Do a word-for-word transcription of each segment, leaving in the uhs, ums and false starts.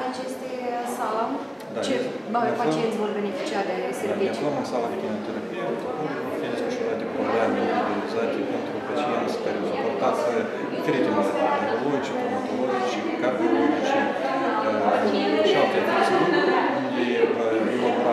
aceste sala? Da, Ce este, pacienți vor beneficia de servicii? Ne aflăm în sala de chemioterapie, unde vor fi desfășurate programe individualizate pentru pacienți care au suportat diferite maladii neurologice, traumatologice, cardiologice și alte afecțiuni, unde va elabora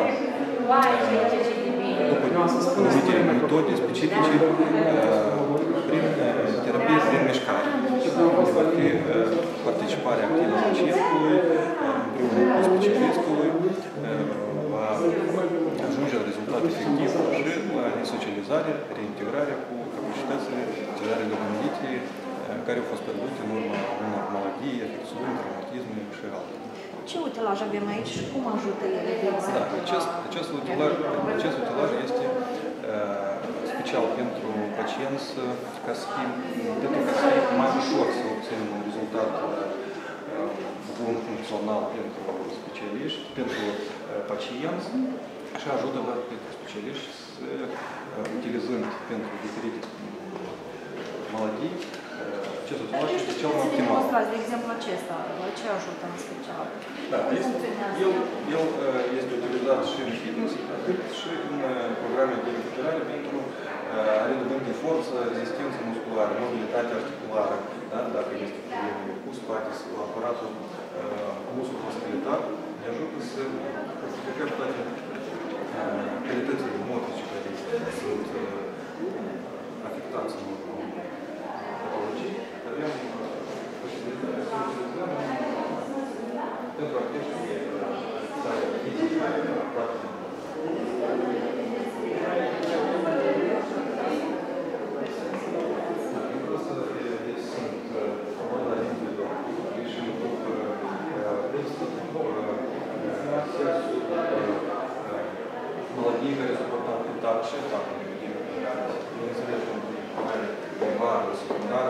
după anumite metode specifice prin terapie prin mișcare, unde va fi participarea activă a pacientului împreună cu specialistului, va ajunge la rezultat efectiv și la resocializare, reintegrarea cu capacitățile cerebrale gândite care au fost pierdute în urma unor maladii, afecțiuni, traumatisme și altele. Ce utilaj avem aici și cum ajută ele? Da, acest, acest, utilaj, acest utilaj este uh, special pentru pacienți ca să fie, pentru ca să fie mai ușor să obținem un rezultat uh, bun, funcțional pentru specialiști, pentru uh, pacienți și ajută la specialiști să, uh, utilizând pentru diferite maladii, acest utilaj este cel mai optimal. De exemplu acesta, ce ajută în special? Da, este, el, el este utilizat și în fitness, cât și în programe de recuperare pentru a redobândi forță, rezistență musculară, mobilitate articulară, da? Dacă este probleme cu spate sau aparatul musculoskeletal, ne ajută să fortificăm toate calitățile motrice care sunt afectați în patologii. Avem posibilitatea să utilizăm pentru activitatea starea fizică, practică. Sunt abordări individuale și în grup maladii care suportau contact și atac negativ. Bineînțeles, care primară, secundară,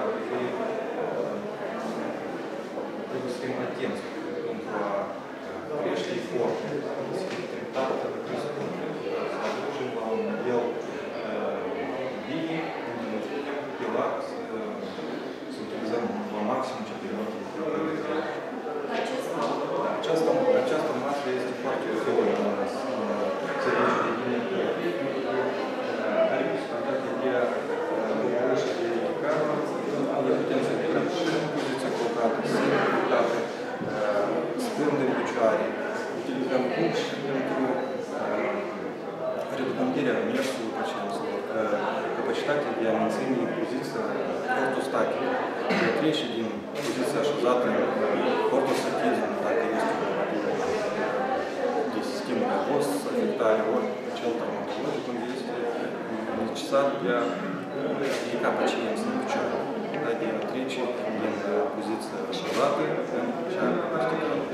trebuie să fim atenți pentru a crește efortul, să fim treptat, trebuie să ajungem la un nivel bine, unde ne putem pila să utilizăm la maxim ce permite această această masă este foarte utilă în serviciul de chimioterapie, are posibilitatea de a reuși de ridicare, le putem să ridicăm și în poziția colocată, semi-colocată, stând în picioare, utilizăm și pentru redobândirea mersului pacienților, capacitatea de a menține poziția ortostatică, de a trece din poziția așezată în ortostatism, dacă este de sistem nervos, afectare, ori cel traumatologic, unde este necesar de a ridica pacienții în picioare, de a trece din poziția așezată în cea verticală.